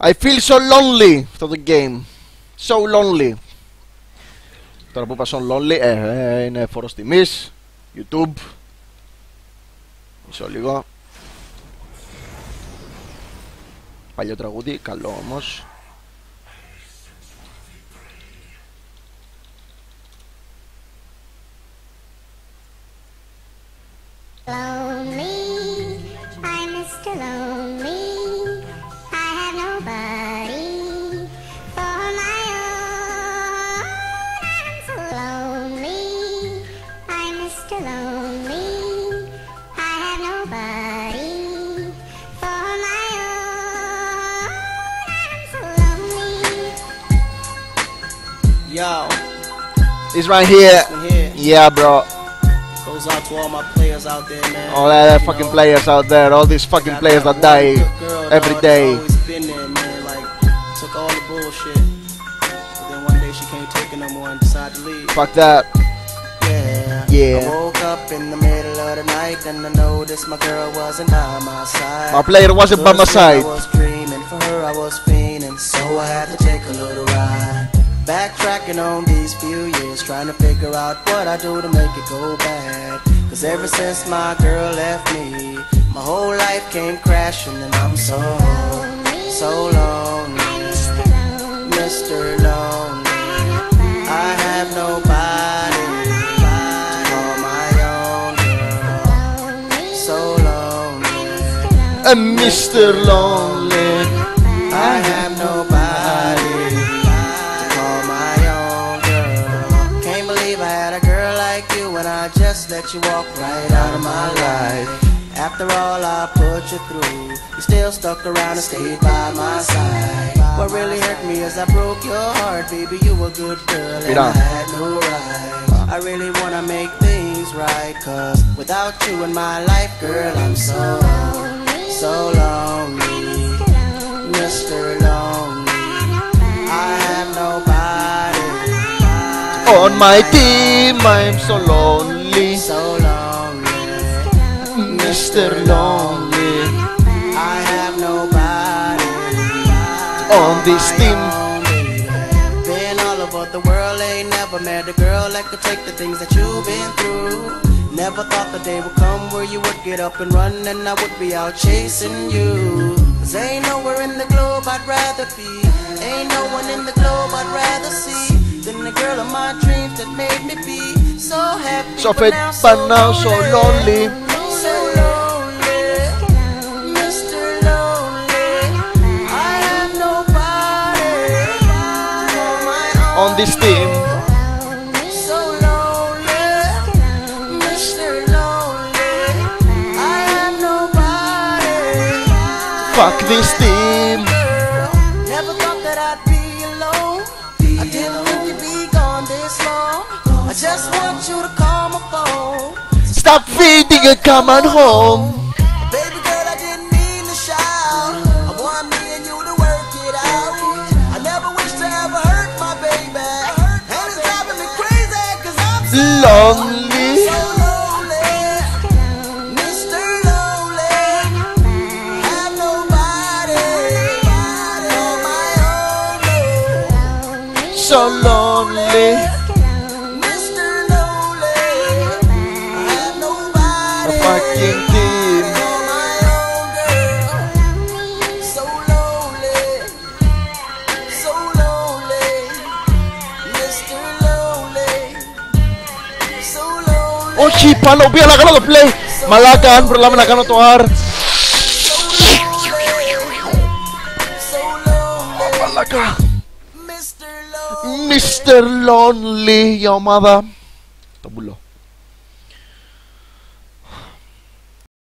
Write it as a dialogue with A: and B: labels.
A: I feel so lonely αυτό το game. So lonely. Τώρα που είπα so lonely, είναι φόρος τιμής. YouTube. Μισό λίγο. Παλιό τραγούδι, καλό όμως.
B: Lonely, I'm Mr. Lonely. I have nobody for my own. I'm so lonely, I'm Mr. Lonely. I have nobody for my own. I'm so lonely.
C: Yo,
A: It's right here.
C: here.
A: Yeah, bro.
C: Goes out to all my players out there, man.
A: All that fucking players out there. All these fucking players that die every day.
C: Always been there, man. Like, took all the bullshit. But then one day she can't take it no more and decided to leave.
A: Fuck that.
C: Yeah. I woke up in the middle of the night and I noticed my girl wasn't by my side.
A: My player wasn't by my side.
C: I was dreaming, for her I was fiending, so I had to take a little ride. Backtracking on these few years, trying to figure out what I do to make it go bad. Cause ever since my girl left me, my whole life came crashing and I'm so lonely, Mr. Lonely. I have nobody to call my own girl. So lonely,
A: Mr. Lonely.
C: I have nobody to call my own girl. Can't believe I had a girl like you and I just let you walk right out of my life. After all I put you through, you still stuck around and stayed by my side. What really hurt me is I broke your heart, baby. You were a good girl and I had no right. I really wanna make things right, cause without you in my life, girl, I'm so lonely, Mr. Lonely. I have nobody
A: On my team, I'm so lonely.
C: so lonely,
A: Mr. Lonely.
C: I have nobody
A: On this team.
C: Been all over the world, ain't never met a girl that could take the things that you've been through. Never thought the day would come where you would get up and run and I would be out chasing you. Cause ain't nowhere in the globe I'd rather be, ain't no one in the globe I'd rather see than the girl of my dreams that made me be so happy.
A: So fit, but now so lonely.
C: So lonely, Mr. Lonely. I have nobody for my own.
A: On this team.
C: So lonely, Mr. Lonely. I have nobody.
A: Fuck this team.
C: Never thought that I'd be alone. I didn't think you'd be gone this long. I just want you to call my phone.
A: Stop feeding and come on home.
C: Baby girl, I didn't mean to shout. I want me and you to work it out. I never wish to ever hurt my baby. And it's driving me crazy cause I'm so
A: Lonely.
C: lonely, Mr. Lonely. Have nobody on my own.
A: So lonely.
C: Mr. Lonely. Have nobody
A: Fucking team.
C: on my own, girl. So lonely, so lonely, Mr. Lonely. So lonely.
A: Όχι, πάνω, πήγα να κάνω το play. Μαλάκα, αν προλάβω να κάνω το R. Μαλάκα. Mr. Lonely, για ομάδα. Το πουλώ.